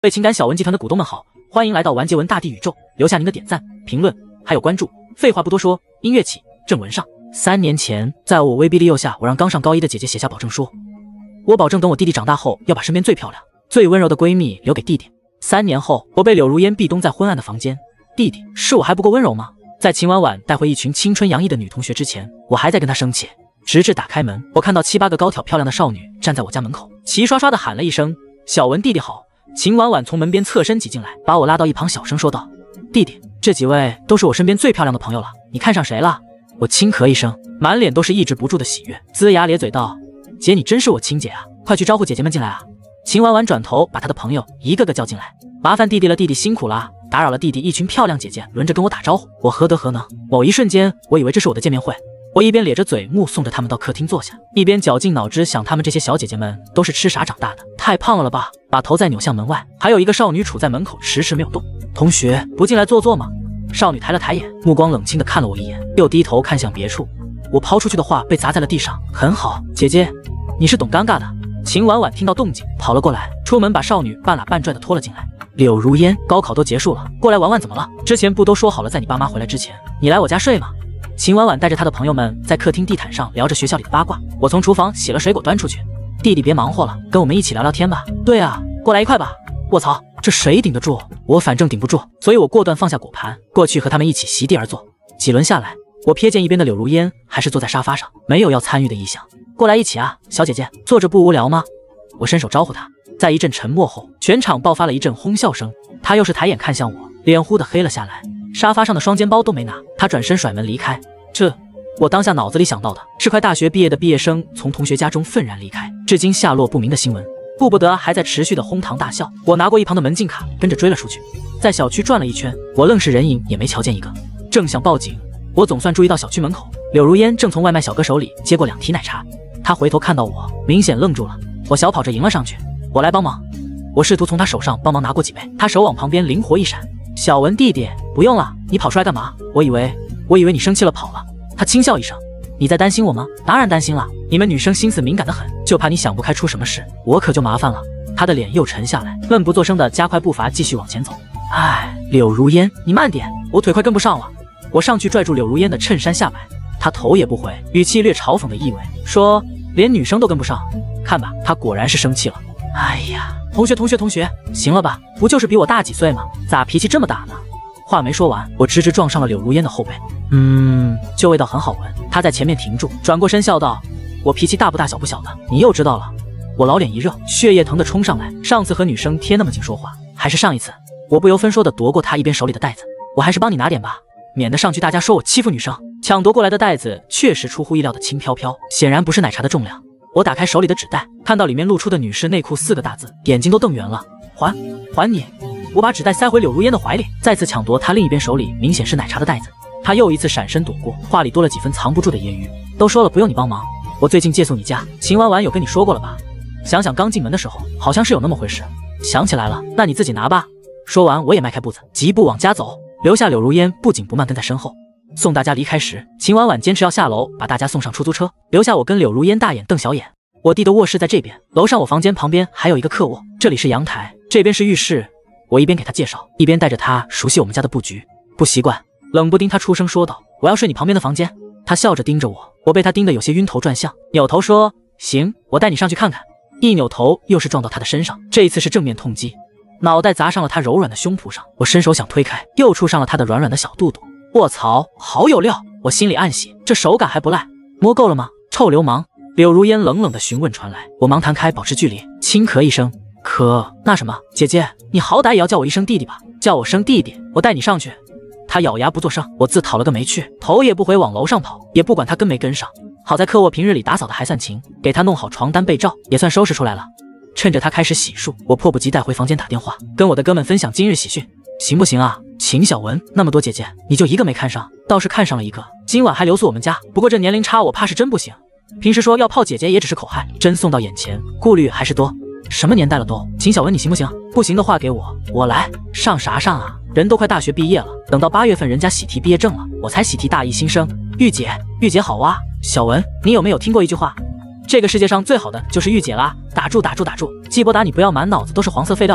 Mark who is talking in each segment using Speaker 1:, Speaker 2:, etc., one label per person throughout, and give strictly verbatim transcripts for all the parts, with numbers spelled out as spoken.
Speaker 1: 为情感小文集团的股东们好，欢迎来到完结文大地宇宙，留下您的点赞、评论还有关注。废话不多说，音乐起，正文上。三年前，在我威逼利诱下，我让刚上高一的姐姐写下保证书，我保证等我弟弟长大后，要把身边最漂亮、最温柔的闺蜜留给弟弟。三年后，我被柳如烟壁咚在昏暗的房间。弟弟，是我还不够温柔吗？在秦婉婉带回一群青春洋溢的女同学之前，我还在跟她生气。直至打开门，我看到七八个高挑漂亮的少女站在我家门口，齐刷刷地喊了一声：“小文弟弟好。”秦婉婉从门边侧身挤进来，把我拉到一旁，小声说道：“弟弟，这几位都是我身边最漂亮的朋友了，你看上谁了？”我轻咳一声，满脸都是抑制不住的喜悦，龇牙咧嘴道：“姐，你真是我亲姐啊，快去招呼姐姐们进来啊！”秦婉婉转头把她的朋友一个个叫进来，麻烦弟弟了，弟弟辛苦了，打扰了弟弟。一群漂亮姐姐轮着跟我打招呼，我何德何能？某一瞬间，我以为这是我的见面会。我一边咧着嘴目送着他们到客厅坐下，一边绞尽脑汁想，她们这些小姐姐们都是吃啥长大的？太胖了了吧！把头再扭向门外，还有一个少女杵在门口，迟迟没有动。同学，不进来坐坐吗？少女抬了抬眼，目光冷清地看了我一眼，又低头看向别处。我抛出去的话被砸在了地上。很好，姐姐，你是懂尴尬的。秦婉婉听到动静跑了过来，出门把少女半拉半拽地拖了进来。柳如烟，高考都结束了，过来玩玩怎么了？之前不都说好了，在你爸妈回来之前，你来我家睡吗？秦婉婉带着她的朋友们在客厅地毯上聊着学校里的八卦。我从厨房洗了水果端出去，弟弟别忙活了，跟我们一起聊聊天吧。对啊，过来一块吧。卧槽，这谁顶得住？我反正顶不住，所以我果断放下果盘，过去和他们一起席地而坐。几轮下来，我瞥见一边的柳如烟还是坐在沙发上，没有要参与的意向。过来一起啊，小姐姐，坐着不无聊吗？我伸手招呼她。在一阵沉默后，全场爆发了一阵哄笑声。她又是抬眼看向我，脸忽地黑了下来。沙发上的双肩包都没拿，她转身甩门离开。这，我当下脑子里想到的是快大学毕业的毕业生从同学家中愤然离开，至今下落不明的新闻。顾不得还在持续的哄堂大笑，我拿过一旁的门禁卡，跟着追了出去。在小区转了一圈，我愣是人影也没瞧见一个。正想报警，我总算注意到小区门口，柳如烟正从外卖小哥手里接过两提奶茶。她回头看到我，明显愣住了。我小跑着迎了上去，我来帮忙。我试图从她手上帮忙拿过几杯，她手往旁边灵活一闪。小文弟弟，不用了，你跑出来干嘛？我以为，我以为你生气了跑了。她轻笑一声。你在担心我吗？当然担心了，你们女生心思敏感得很，就怕你想不开出什么事，我可就麻烦了。她的脸又沉下来，闷不作声地加快步伐继续往前走。唉，柳如烟，你慢点，我腿快跟不上了。我上去拽住柳如烟的衬衫下摆，她头也不回，语气略嘲讽的意味，说连女生都跟不上，看吧，她果然是生气了。哎呀，同学同学同学，行了吧，不就是比我大几岁吗？咋脾气这么大呢？话没说完，我直直撞上了柳如烟的后背。嗯，就味道很好闻。她在前面停住，转过身笑道：“我脾气大不大小不小的，你又知道了。”我老脸一热，血液疼得冲上来。上次和女生贴那么近说话，还是上一次。我不由分说的夺过她一边手里的袋子，我还是帮你拿点吧，免得上去大家说我欺负女生。抢夺过来的袋子确实出乎意料的轻飘飘，显然不是奶茶的重量。我打开手里的纸袋，看到里面露出的女士内裤四个大字，眼睛都瞪圆了。还，还你！我把纸袋塞回柳如烟的怀里，再次抢夺她另一边手里明显是奶茶的袋子。她又一次闪身躲过，话里多了几分藏不住的揶揄。都说了不用你帮忙，我最近借宿你家，秦婉婉有跟你说过了吧？想想刚进门的时候，好像是有那么回事。想起来了，那你自己拿吧。说完，我也迈开步子，疾步往家走，留下柳如烟不紧不慢跟在身后。送大家离开时，秦婉婉坚持要下楼把大家送上出租车，留下我跟柳如烟大眼瞪小眼。我弟的卧室在这边，楼上我房间旁边还有一个客卧，这里是阳台，这边是浴室。我一边给他介绍，一边带着他熟悉我们家的布局。不习惯，冷不丁他出声说道：“我要睡你旁边的房间。”他笑着盯着我，我被他盯得有些晕头转向，扭头说：“行，我带你上去看看。”一扭头又是撞到他的身上，这一次是正面痛击，脑袋砸上了他柔软的胸脯上。我伸手想推开，又触上了他的软软的小肚肚。卧槽，好有料！我心里暗喜，这手感还不赖。摸够了吗？臭流氓！柳如烟冷冷的询问传来，我忙弹开保持距离，轻咳一声。可那什么，姐姐，你好歹也要叫我一声弟弟吧？叫我声弟弟，我带你上去。他咬牙不作声，我自讨了个没趣，头也不回往楼上跑，也不管他跟没跟上。好在客卧平日里打扫的还算勤，给他弄好床单被罩，也算收拾出来了。趁着他开始洗漱，我迫不及待回房间打电话，跟我的哥们分享今日喜讯。行不行啊？秦小文，那么多姐姐，你就一个没看上？倒是看上了一个，今晚还留宿我们家，不过这年龄差我怕是真不行。平时说要泡姐姐也只是口嗨，真送到眼前，顾虑还是多。什么年代了都，秦小文你行不行？不行的话给我，我来。上啥上啊？人都快大学毕业了，等到八月份人家喜提毕业证了，我才喜提大一新生。玉姐，玉姐好哇。小文，你有没有听过一句话？这个世界上最好的就是御姐啦！打住打住打住，季伯达你不要满脑子都是黄色废料好吧？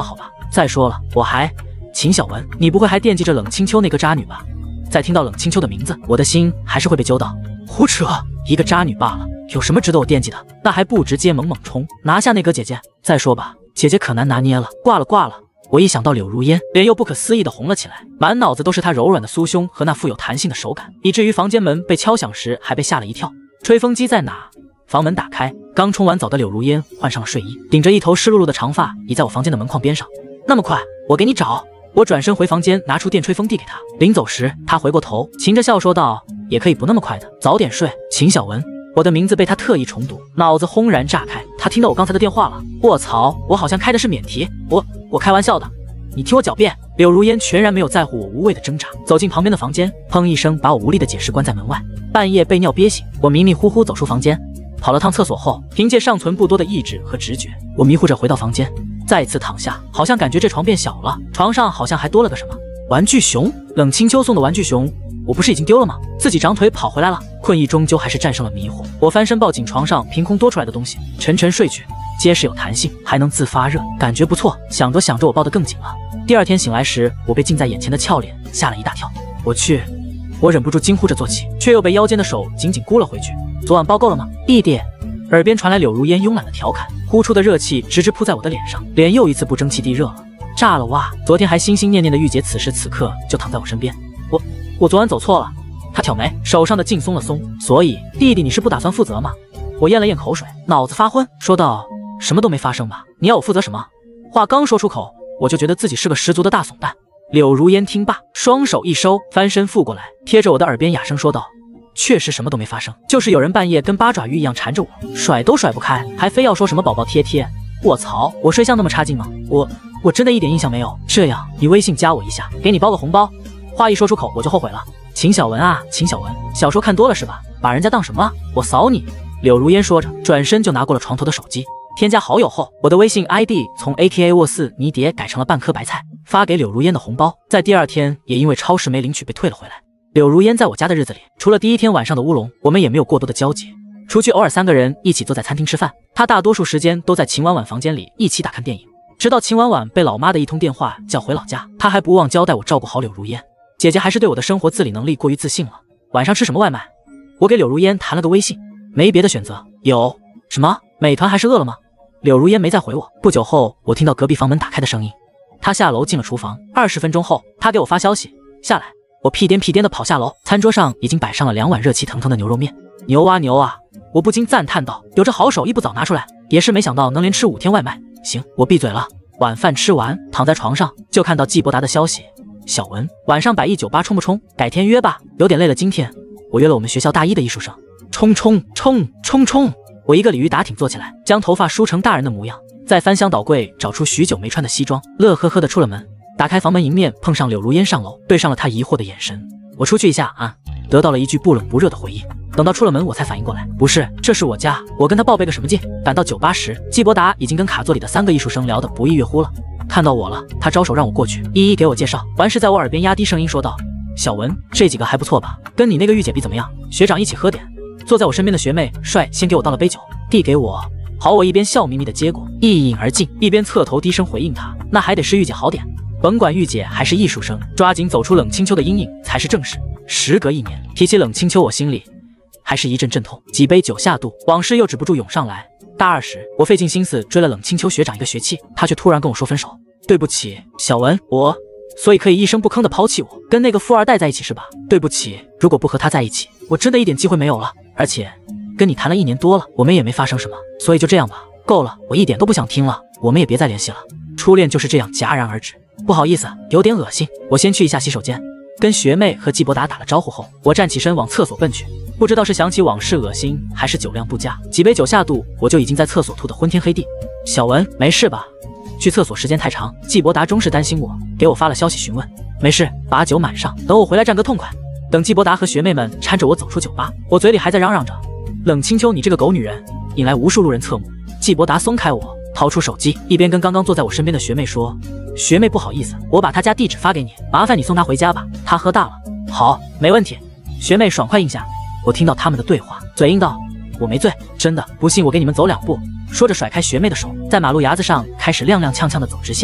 Speaker 1: 再说了，我还……秦小文，你不会还惦记着冷清秋那个渣女吧？再听到冷清秋的名字，我的心还是会被揪到。胡扯，一个渣女罢了，有什么值得我惦记的？那还不直接猛猛冲，拿下那个姐姐？再说吧，姐姐可难拿捏了。挂了挂了。我一想到柳如烟，脸又不可思议地红了起来，满脑子都是她柔软的酥胸和那富有弹性的手感，以至于房间门被敲响时还被吓了一跳。吹风机在哪？房门打开，刚冲完澡的柳如烟换上了睡衣，顶着一头湿漉漉的长发，倚在我房间的门框边上。那么快，我给你找。我转身回房间，拿出电吹风递给他。临走时，他回过头，噙着笑说道：“也可以不那么快的，早点睡。”秦小文，我的名字被他特意重读，脑子轰然炸开。他听到我刚才的电话了。卧槽，我好像开的是免提。我我开玩笑的，你听我狡辩。柳如烟全然没有在乎我无谓的挣扎，走进旁边的房间，砰一声把我无力的解释关在门外。半夜被尿憋醒，我迷迷糊糊走出房间，跑了趟厕所后，凭借尚存不多的意志和直觉，我迷糊着回到房间。再次躺下，好像感觉这床变小了，床上好像还多了个什么玩具熊。冷清秋送的玩具熊，我不是已经丢了吗？自己长腿跑回来了。困意终究还是战胜了迷惑，我翻身抱紧床上凭空多出来的东西，沉沉睡去。结实有弹性，还能自发热，感觉不错。想着想着，我抱得更紧了。第二天醒来时，我被近在眼前的俏脸吓了一大跳。我去，我忍不住惊呼着坐起，却又被腰间的手紧紧箍了回去。昨晚抱够了吗，弟弟？耳边传来柳如烟慵懒的调侃，呼出的热气直直扑在我的脸上，脸又一次不争气地热了，炸了哇！昨天还心心念念的玉洁，此时此刻就躺在我身边。我我昨晚走错了。他挑眉，手上的劲松了松。所以弟弟，你是不打算负责吗？我咽了咽口水，脑子发昏，说道：什么都没发生吧？你要我负责什么？话刚说出口，我就觉得自己是个十足的大怂蛋。柳如烟听罢，双手一收，翻身覆过来，贴着我的耳边哑声说道：确实什么都没发生，就是有人半夜跟八爪鱼一样缠着我，甩都甩不开，还非要说什么宝宝贴贴。卧槽，我睡相那么差劲吗？我我真的一点印象没有。这样，你微信加我一下，给你包个红包。话一说出口，我就后悔了。秦小文啊，秦小文，小说看多了是吧？把人家当什么？我扫你！柳如烟说着，转身就拿过了床头的手机。添加好友后，我的微信 I D 从 A K A 沃四迷迭改成了半颗白菜，发给柳如烟的红包，在第二天也因为超时没领取被退了回来。柳如烟在我家的日子里，除了第一天晚上的乌龙，我们也没有过多的交集，除去偶尔三个人一起坐在餐厅吃饭，她大多数时间都在秦婉婉房间里一起打看电影。直到秦婉婉被老妈的一通电话叫回老家，她还不忘交代我照顾好柳如烟。姐姐还是对我的生活自理能力过于自信了。晚上吃什么外卖？我给柳如烟弹了个微信，没别的选择。有什么？美团还是饿了吗？柳如烟没再回我。不久后，我听到隔壁房门打开的声音，她下楼进了厨房。二十分钟后，她给我发消息下来。我屁颠屁颠的跑下楼，餐桌上已经摆上了两碗热气腾腾的牛肉面。牛啊牛啊！我不禁赞叹道：有这好手艺不早拿出来，也是没想到能连吃五天外卖。行，我闭嘴了。晚饭吃完，躺在床上就看到季伯达的消息：小文，晚上百亿酒吧冲不冲？改天约吧，有点累了。今天我约了我们学校大一的艺术生。冲冲冲冲冲！我一个鲤鱼打挺坐起来，将头发梳成大人的模样，再翻箱倒柜找出许久没穿的西装，乐呵呵的出了门。打开房门迎面碰上柳如烟上楼，对上了她疑惑的眼神。我出去一下啊，得到了一句不冷不热的回应。等到出了门我才反应过来，不是，这是我家，我跟他报备个什么劲？赶到酒吧时，季伯达已经跟卡座里的三个艺术生聊得不亦乐乎了。看到我了，他招手让我过去，一一给我介绍，完事在我耳边压低声音说道：小文，这几个还不错吧？跟你那个御姐比怎么样？学长一起喝点。坐在我身边的学妹率先给我倒了杯酒，递给我。好，我一边笑眯眯的接过，一饮而尽，一边侧头低声回应他：那还得是御姐好点。甭管御姐还是艺术生，抓紧走出冷清秋的阴影才是正事。时隔一年，提起冷清秋，我心里还是一阵阵痛。几杯酒下肚，往事又止不住涌上来。大二时，我费尽心思追了冷清秋学长一个学期，他却突然跟我说分手。对不起，小文，我所以可以一声不吭的抛弃我，跟那个富二代在一起是吧？对不起，如果不和他在一起，我真的一点机会没有了。而且跟你谈了一年多了，我们也没发生什么，所以就这样吧。够了，我一点都不想听了，我们也别再联系了。初恋就是这样戛然而止。不好意思，有点恶心，我先去一下洗手间。跟学妹和季伯达打了招呼后，我站起身往厕所奔去。不知道是想起往事恶心，还是酒量不佳，几杯酒下肚，我就已经在厕所吐得昏天黑地。小文，没事吧？去厕所时间太长，季伯达终是担心我，给我发了消息询问。没事，把酒满上，等我回来占个痛快。等季伯达和学妹们搀着我走出酒吧，我嘴里还在嚷嚷着：冷清秋，你这个狗女人，引来无数路人侧目。季伯达松开我，掏出手机，一边跟刚刚坐在我身边的学妹说：学妹不好意思，我把她家地址发给你，麻烦你送她回家吧，她喝大了。好，没问题。学妹爽快应下。我听到他们的对话，嘴硬道：我没醉，真的，不信我给你们走两步。说着甩开学妹的手，在马路牙子上开始踉踉跄跄的走直线。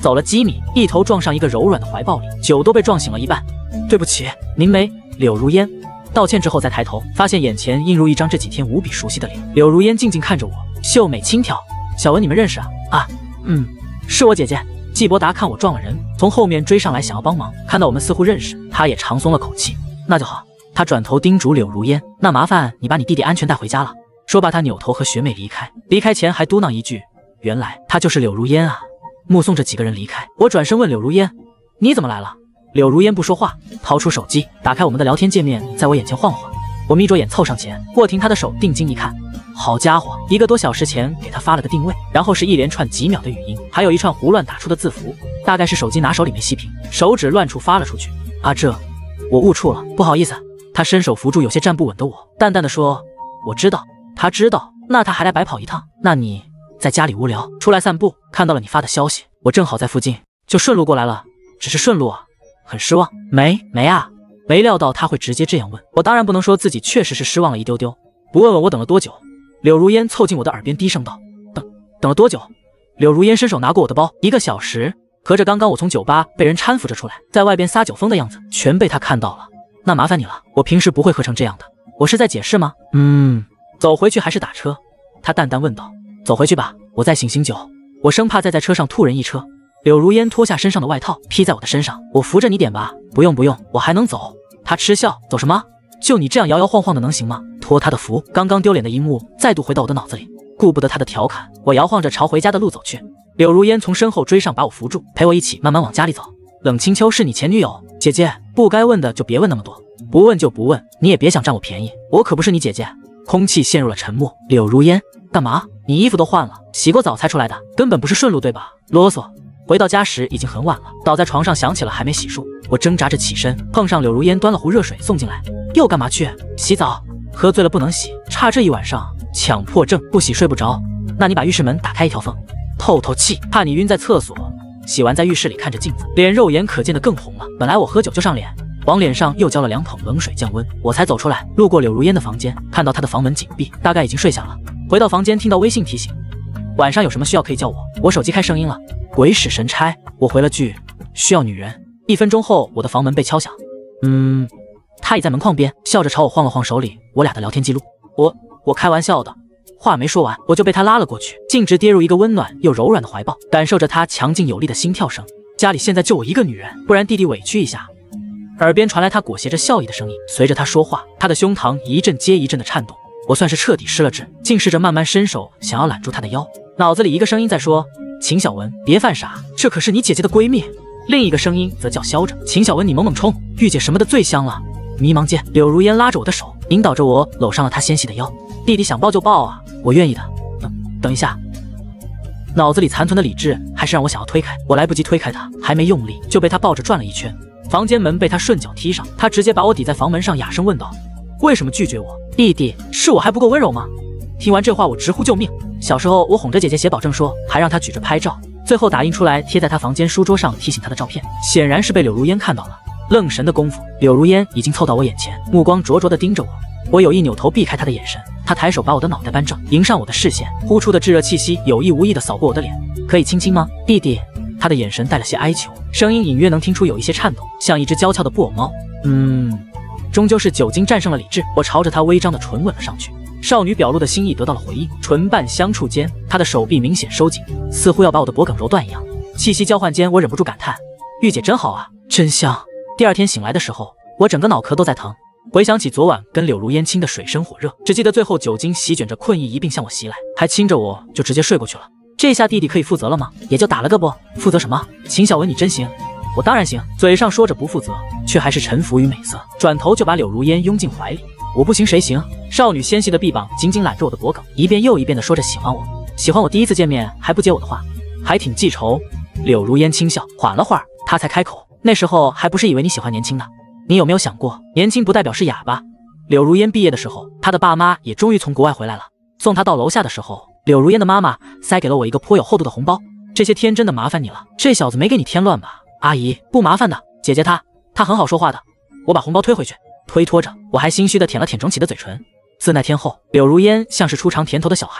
Speaker 1: 走了几米，一头撞上一个柔软的怀抱里，酒都被撞醒了一半。对不起，您没。柳如烟道歉之后再抬头，发现眼前映入一张这几天无比熟悉的脸。柳如烟静静看着我，秀美轻佻。小文，你们认识啊？啊，嗯，是我姐姐。季伯达看我撞了人，从后面追上来想要帮忙，看到我们似乎认识，他也长松了口气。那就好。他转头叮嘱柳如烟，那麻烦你把你弟弟安全带回家了。说罢，他扭头和学妹离开，离开前还嘟囔一句，原来她就是柳如烟啊。目送着几个人离开，我转身问柳如烟，你怎么来了？柳如烟不说话，掏出手机，打开我们的聊天界面，在我眼前晃晃。我眯着眼凑上前，握停他的手，定睛一看，好家伙，一个多小时前给他发了个定位，然后是一连串几秒的语音，还有一串胡乱打出的字符，大概是手机拿手里没熄屏，手指乱触发了出去。啊，这我误触了，不好意思。他伸手扶住有些站不稳的我，淡淡的说，我知道。他知道，那他还来白跑一趟？那你在家里无聊，出来散步，看到了你发的消息，我正好在附近，就顺路过来了。只是顺路啊，很失望。没没啊，没料到他会直接这样问，我当然不能说自己确实是失望了一丢丢。不问问我等了多久？柳如烟凑近我的耳边低声道，等等了多久？柳如烟伸手拿过我的包，一个小时。合着刚刚我从酒吧被人搀扶着出来，在外边撒酒疯的样子，全被他看到了。那麻烦你了，我平时不会喝成这样的。我是在解释吗？嗯，走回去还是打车？他淡淡问道。走回去吧，我再醒醒酒。我生怕再在车上吐人一车。柳如烟脱下身上的外套披在我的身上，我扶着你点吧。不用不用，我还能走。他嗤笑，走什么？就你这样摇摇晃晃的能行吗？托他的福，刚刚丢脸的一幕再度回到我的脑子里。顾不得他的调侃，我摇晃着朝回家的路走去。柳如烟从身后追上，把我扶住，陪我一起慢慢往家里走。冷清秋是你前女友？姐姐，不该问的就别问那么多，不问就不问，你也别想占我便宜，我可不是你姐姐。空气陷入了沉默。柳如烟，干嘛？你衣服都换了，洗过澡才出来的，根本不是顺路对吧？啰嗦。回到家时已经很晚了，倒在床上想起了还没洗漱，我挣扎着起身，碰上柳如烟端了壶热水送进来。又干嘛去？洗澡。喝醉了不能洗，差这一晚上，强迫症，不洗睡不着。那你把浴室门打开一条缝，透透气，怕你晕在厕所。洗完在浴室里看着镜子，脸肉眼可见的更红了。本来我喝酒就上脸，往脸上又浇了两桶冷水降温，我才走出来。路过柳如烟的房间，看到她的房门紧闭，大概已经睡下了。回到房间，听到微信提醒，晚上有什么需要可以叫我。我手机开声音了，鬼使神差，我回了句需要女人。一分钟后，我的房门被敲响。嗯，他倚在门框边，笑着朝我晃了晃手里我俩的聊天记录。我我开玩笑的。话没说完，我就被他拉了过去，径直跌入一个温暖又柔软的怀抱，感受着他强劲有力的心跳声。家里现在就我一个女人，不然弟弟委屈一下。耳边传来他裹挟着笑意的声音，随着他说话，他的胸膛一阵接一阵的颤动。我算是彻底失了智，竟试着慢慢伸手想要揽住他的腰，脑子里一个声音在说，秦小文别犯傻，这可是你姐姐的闺蜜。另一个声音则叫嚣着，秦小文你猛猛冲，御姐什么的最香了。迷茫间，柳如烟拉着我的手，引导着我搂上了她纤细的腰。弟弟想抱就抱啊，我愿意的。等等一下，脑子里残存的理智还是让我想要推开，我来不及推开他，还没用力就被他抱着转了一圈。房间门被他顺脚踢上，他直接把我抵在房门上，哑声问道，为什么拒绝我？弟弟，是我还不够温柔吗？听完这话，我直呼救命。小时候我哄着姐姐写保证书，还让她举着拍照，最后打印出来贴在她房间书桌上提醒她的照片，显然是被柳如烟看到了。愣神的功夫，柳如烟已经凑到我眼前，目光灼灼地盯着我。我有意扭头避开他的眼神，他抬手把我的脑袋扳正，迎上我的视线，呼出的炙热气息有意无意地扫过我的脸。可以亲亲吗，弟弟？他的眼神带了些哀求，声音隐约能听出有一些颤抖，像一只娇俏的布偶猫。嗯，终究是酒精战胜了理智，我朝着他微张的唇吻了上去。少女表露的心意得到了回应，唇瓣相触间，她的手臂明显收紧，似乎要把我的脖梗揉断一样。气息交换间，我忍不住感叹，玉姐真好啊，真香。第二天醒来的时候，我整个脑壳都在疼。回想起昨晚跟柳如烟亲的水深火热，只记得最后酒精席卷着困意一并向我袭来，还亲着我就直接睡过去了。这下弟弟可以负责了吗？也就打了个啵，负责什么？秦小文你真行。我当然行，嘴上说着不负责，却还是臣服于美色，转头就把柳如烟拥进怀里。我不行谁行？少女纤细的臂膀紧紧揽着我的脖梗，一遍又一遍地说着喜欢我，喜欢我第一次见面还不接我的话，还挺记仇。柳如烟轻笑，缓了会儿，她才开口，那时候还不是以为你喜欢年轻的。你有没有想过，年轻不代表是哑巴？柳如烟毕业的时候，她的爸妈也终于从国外回来了。送她到楼下的时候，柳如烟的妈妈塞给了我一个颇有厚度的红包。这些天真的麻烦你了，这小子没给你添乱吧？阿姨，不麻烦的，姐姐她，她很好说话的。我把红包推回去，推脱着，我还心虚的舔了舔肿起的嘴唇。自那天后，柳如烟像是初尝甜头的小孩，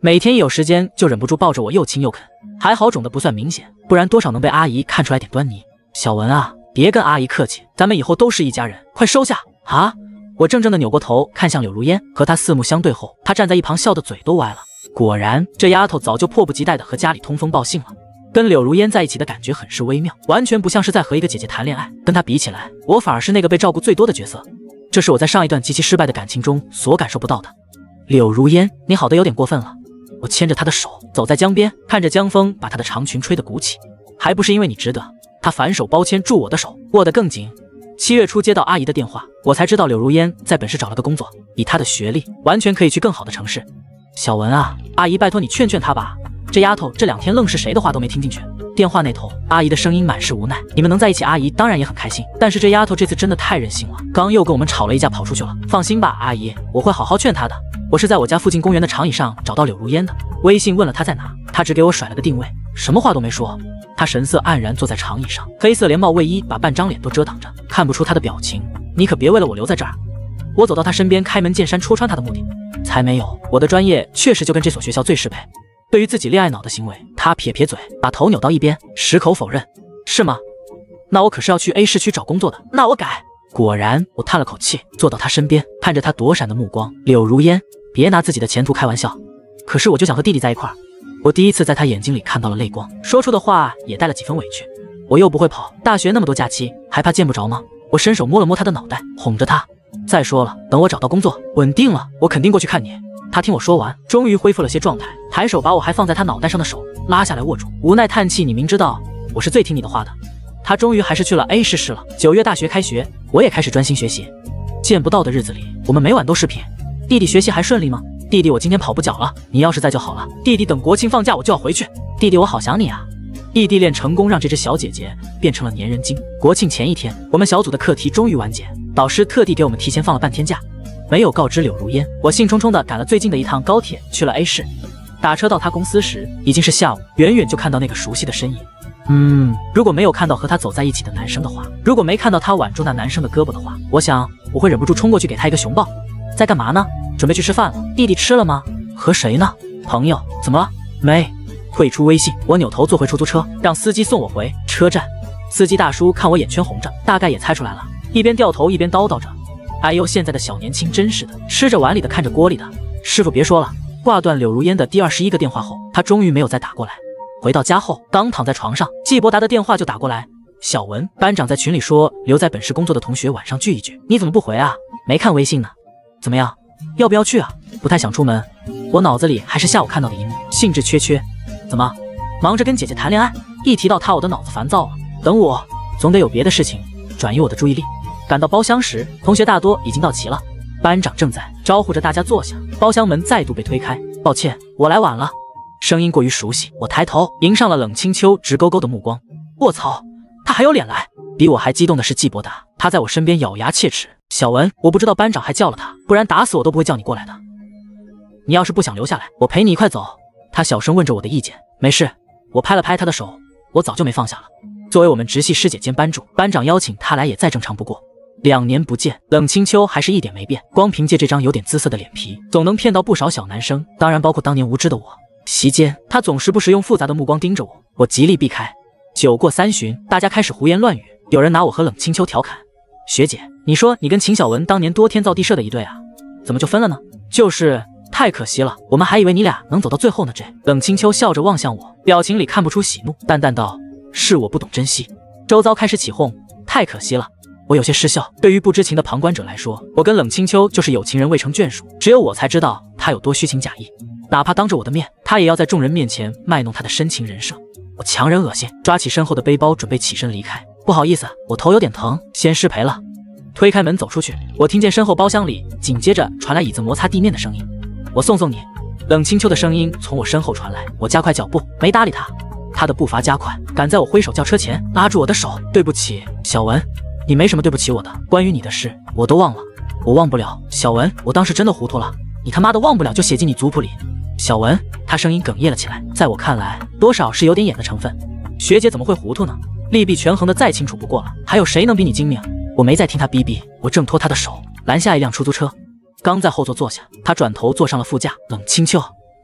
Speaker 1: 每天一有时间就忍不住抱着我又亲又啃，还好肿的不算明显，不然多少能被阿姨看出来点端倪。小文啊，别跟阿姨客气，咱们以后都是一家人，快收下啊！我怔怔的扭过头看向柳如烟，和她四目相对后，她站在一旁笑得嘴都歪了。果然，这丫头早就迫不及待的和家里通风报信了。跟柳如烟在一起的感觉很是微妙，完全不像是在和一个姐姐谈恋爱。跟她比起来，我反而是那个被照顾最多的角色，这是我在上一段极其失败的感情中所感受不到的。柳如烟，你好的有点过分了。我牵着她的手走在江边，看着江风把她的长裙吹得鼓起，还不是因为你值得。她反手包牵住我的手，握得更紧。七月初接到阿姨的电话，我才知道柳如烟在本市找了个工作，以她的学历，完全可以去更好的城市。小文啊，阿姨拜托你劝劝她吧。这丫头这两天愣是谁的话都没听进去。电话那头，阿姨的声音满是无奈。你们能在一起，阿姨当然也很开心，但是这丫头这次真的太任性了，刚又跟我们吵了一架，跑出去了。放心吧，阿姨，我会好好劝她的。我是在我家附近公园的长椅上找到柳如烟的，微信问了她在哪，她只给我甩了个定位，什么话都没说。她神色黯然坐在长椅上，黑色连帽卫衣把半张脸都遮挡着，看不出她的表情。你可别为了我留在这儿。我走到她身边，开门见山戳穿她的目的。才没有，我的专业确实就跟这所学校最适配。对于自己恋爱脑的行为，她撇撇嘴，把头扭到一边，矢口否认。是吗？那我可是要去 A 市区找工作的，那我改。果然，我叹了口气，坐到她身边，看着她躲闪的目光。柳如烟，别拿自己的前途开玩笑。可是我就想和弟弟在一块儿。我第一次在她眼睛里看到了泪光，说出的话也带了几分委屈。我又不会跑，大学那么多假期，还怕见不着吗？我伸手摸了摸她的脑袋，哄着她。再说了，等我找到工作稳定了，我肯定过去看你。他听我说完，终于恢复了些状态，抬手把我还放在他脑袋上的手拉下来握住，无奈叹气：你明知道我是最听你的话的。他终于还是去了 A 市市了。九月大学开学，我也开始专心学习。见不到的日子里，我们每晚都视频。弟弟学习还顺利吗？弟弟，我今天跑不脚了，你要是在就好了。弟弟，等国庆放假我就要回去。弟弟，我好想你啊。异地恋成功让这只小姐姐变成了粘人精。国庆前一天，我们小组的课题终于完结，导师特地给我们提前放了半天假。没有告知柳如烟，我兴冲冲地赶了最近的一趟高铁去了 A 市。打车到他公司时，已经是下午，远远就看到那个熟悉的身影。嗯，如果没有看到和他走在一起的男生的话，如果没看到他挽住那男生的胳膊的话，我想我会忍不住冲过去给他一个熊抱。在干嘛呢？准备去吃饭了。弟弟吃了吗？和谁呢？朋友。怎么了？没。退出微信，我扭头坐回出租车，让司机送我回车站。司机大叔看我眼圈红着，大概也猜出来了，一边掉头一边叨叨着：哎呦，现在的小年轻真是的，吃着碗里的看着锅里的。师傅别说了。挂断柳如烟的第二十一个电话后，他终于没有再打过来。回到家后，刚躺在床上，季伯达的电话就打过来：小文，班长在群里说留在本市工作的同学晚上聚一聚，你怎么不回啊？没看微信呢。怎么样，要不要去啊？不太想出门。我脑子里还是下午看到的一幕，兴致缺缺。怎么，忙着跟姐姐谈恋爱？一提到她，我的脑子烦躁了。等我，总得有别的事情转移我的注意力。赶到包厢时，同学大多已经到齐了，班长正在招呼着大家坐下。包厢门再度被推开，抱歉，我来晚了。声音过于熟悉，我抬头迎上了冷清秋直勾勾的目光。卧槽，他还有脸来！比我还激动的是季伯达，他在我身边咬牙切齿：小文，我不知道班长还叫了他，不然打死我都不会叫你过来的。你要是不想留下来，我陪你一块走。他小声问着我的意见。没事。我拍了拍他的手，我早就没放下了。作为我们直系师姐兼班主，班长邀请他来也再正常不过。两年不见，冷清秋还是一点没变，光凭借这张有点姿色的脸皮，总能骗到不少小男生，当然包括当年无知的我。席间，他总时不时用复杂的目光盯着我，我极力避开。酒过三巡，大家开始胡言乱语，有人拿我和冷清秋调侃：学姐，你说你跟秦小文当年多天造地设的一对啊，怎么就分了呢？就是太可惜了，我们还以为你俩能走到最后呢。这冷清秋笑着望向我，表情里看不出喜怒，淡淡道：是我不懂珍惜。周遭开始起哄，太可惜了。我有些失笑。对于不知情的旁观者来说，我跟冷清秋就是有情人未成眷属，只有我才知道他有多虚情假意。哪怕当着我的面，他也要在众人面前卖弄他的深情人设。我强忍恶心，抓起身后的背包，准备起身离开。不好意思，我头有点疼，先失陪了。推开门走出去，我听见身后包厢里紧接着传来椅子摩擦地面的声音。我送送你。冷清秋的声音从我身后传来，我加快脚步，没搭理他。他的步伐加快，赶在我挥手叫车前，拉住我的手：对不起，小文。你没什么对不起我的，关于你的事我都忘了。我忘不了，小文，我当时真的糊涂了。你他妈的忘不了就写进你族谱里。小文，他声音哽咽了起来，在我看来，多少是有点演的成分。学姐怎么会糊涂呢？利弊权衡的再清楚不过了，还有谁能比你精明？我没再听他逼逼，我挣脱他的手，拦下一辆出租车。刚在后座坐下，他转头坐上了副驾。冷清秋，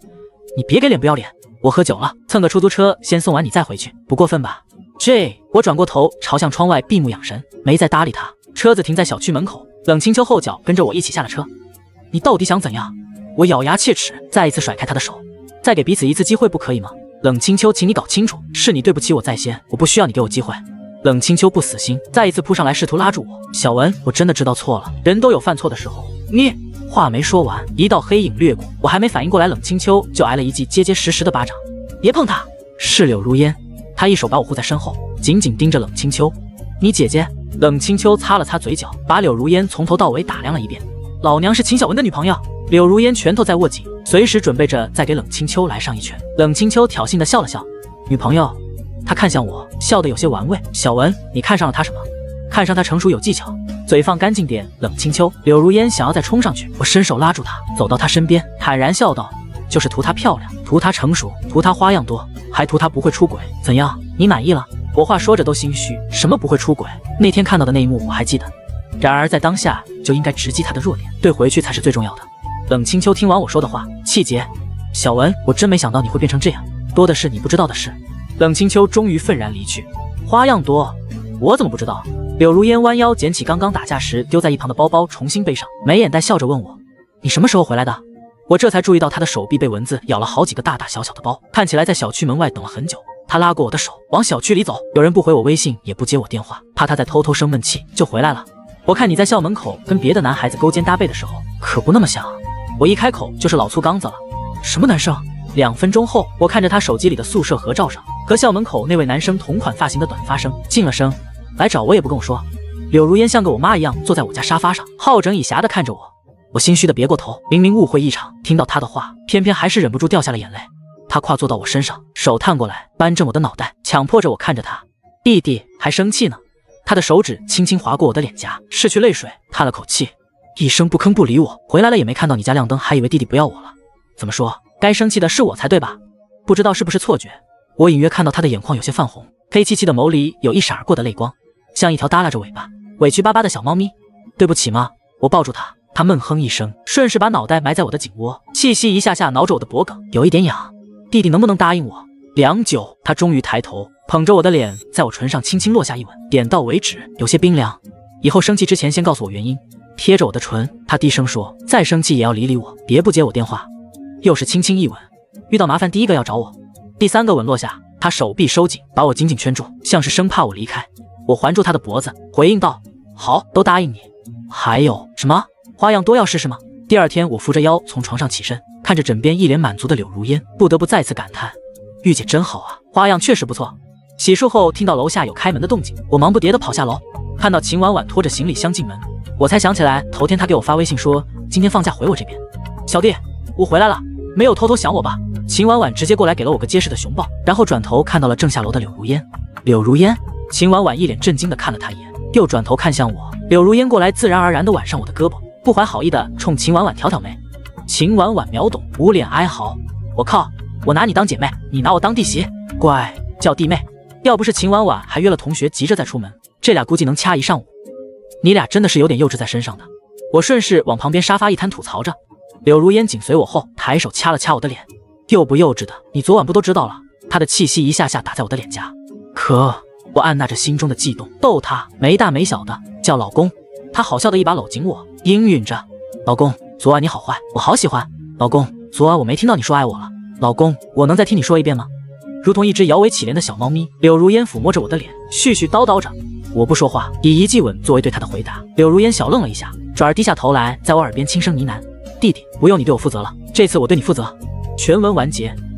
Speaker 1: 你别给脸不要脸。我喝酒了，蹭个出租车先送完你再回去，不过分吧？这，我转过头朝向窗外闭目养神，没再搭理他。车子停在小区门口，冷清秋后脚跟着我一起下了车。你到底想怎样？我咬牙切齿，再一次甩开他的手。再给彼此一次机会不可以吗？冷清秋，请你搞清楚，是你对不起我在先，我不需要你给我机会。冷清秋不死心，再一次扑上来试图拉住我。小文，我真的知道错了，人都有犯错的时候。你话没说完，一道黑影掠过，我还没反应过来，冷清秋就挨了一记结结实实的巴掌。别碰他！是柳如烟，他一手把我护在身后，紧紧盯着冷清秋。你姐姐？冷清秋擦了擦嘴角，把柳如烟从头到尾打量了一遍。老娘是秦小文的女朋友。柳如烟拳头在握紧，随时准备着再给冷清秋来上一拳。冷清秋挑衅的笑了笑，女朋友？他看向我，笑得有些玩味。小文，你看上了他什么？看上他成熟有技巧。嘴放干净点，冷清秋。柳如烟想要再冲上去，我伸手拉住他，走到他身边，坦然笑道：就是图她漂亮，图她成熟，图她花样多，还图她不会出轨。怎样，你满意了？我话说着都心虚，什么不会出轨？那天看到的那一幕我还记得。然而在当下就应该直击他的弱点，对回去才是最重要的。冷清秋听完我说的话，气结。小文，我真没想到你会变成这样，多的是你不知道的事。冷清秋终于愤然离去。花样多，我怎么不知道？柳如烟弯腰捡起刚刚打架时丢在一旁的包包，重新背上，眉眼带笑着问我：你什么时候回来的？我这才注意到他的手臂被蚊子咬了好几个大大小小的包，看起来在小区门外等了很久。他拉过我的手往小区里走，有人不回我微信也不接我电话，怕他在偷偷生闷气，就回来了。我看你在校门口跟别的男孩子勾肩搭背的时候可不那么像啊。我一开口就是老粗刚子了。什么男生？两分钟后，我看着他手机里的宿舍合照上和校门口那位男生同款发型的短发生近了声，来找我也不跟我说。柳如烟像个我妈一样坐在我家沙发上，好整以暇地看着我。我心虚的别过头，明明误会一场，听到他的话，偏偏还是忍不住掉下了眼泪。他跨坐到我身上，手探过来扳正我的脑袋，强迫着我看着他。弟弟还生气呢。他的手指轻轻划过我的脸颊，拭去泪水，叹了口气，一声不吭不理我。回来了也没看到你家亮灯，还以为弟弟不要我了。怎么说，该生气的是我才对吧？不知道是不是错觉，我隐约看到他的眼眶有些泛红，黑漆漆的眸里有一闪而过的泪光，像一条耷拉着尾巴委屈巴巴的小猫咪。对不起吗？我抱住他，他闷哼一声，顺势把脑袋埋在我的颈窝，气息一下下挠着我的脖颈，有一点痒。弟弟能不能答应我？良久，他终于抬头，捧着我的脸，在我唇上轻轻落下一吻，点到为止，有些冰凉。以后生气之前先告诉我原因。贴着我的唇，他低声说，再生气也要理理我，别不接我电话。又是轻轻一吻，遇到麻烦第一个要找我。第三个吻落下，他手臂收紧，把我紧紧圈住，像是生怕我离开。我环住他的脖子，回应道：好，都答应你。还有什么花样多要试试吗？第二天我扶着腰从床上起身，看着枕边一脸满足的柳如烟，不得不再次感叹，玉姐真好啊，花样确实不错。洗漱后听到楼下有开门的动静，我忙不迭地跑下楼，看到秦婉婉拖着行李箱进门，我才想起来头天她给我发微信说今天放假回我这边。小弟，我回来了，没有偷偷想我吧？秦婉婉直接过来给了我个结实的熊抱，然后转头看到了正下楼的柳如烟。柳如烟？秦婉婉一脸震惊地看了他一眼，又转头看向我。柳如烟过来，自然而然地挽上我的胳膊，不怀好意地冲秦婉婉挑挑眉。秦婉婉秒懂，捂脸哀嚎：我靠，我拿你当姐妹，你拿我当弟媳，乖，叫弟妹。要不是秦婉婉还约了同学急着再出门，这俩估计能掐一上午。你俩真的是有点幼稚在身上的。我顺势往旁边沙发一摊吐槽着。柳如烟紧随我后，抬手掐了掐我的脸。幼不幼稚的，你昨晚不都知道了？她的气息一下下打在我的脸颊。可我按捺着心中的悸动，逗她没大没小的叫老公。她好笑的一把搂紧我，应允着：老公，昨晚你好坏，我好喜欢。老公，昨晚我没听到你说爱我了。老公，我能再听你说一遍吗？如同一只摇尾乞怜的小猫咪，柳如烟抚摸着我的脸，絮絮叨叨着。我不说话，以一记吻作为对她的回答。柳如烟小愣了一下，转而低下头来，在我耳边轻声呢喃：弟弟，不用你对我负责了，这次我对你负责。全文完结。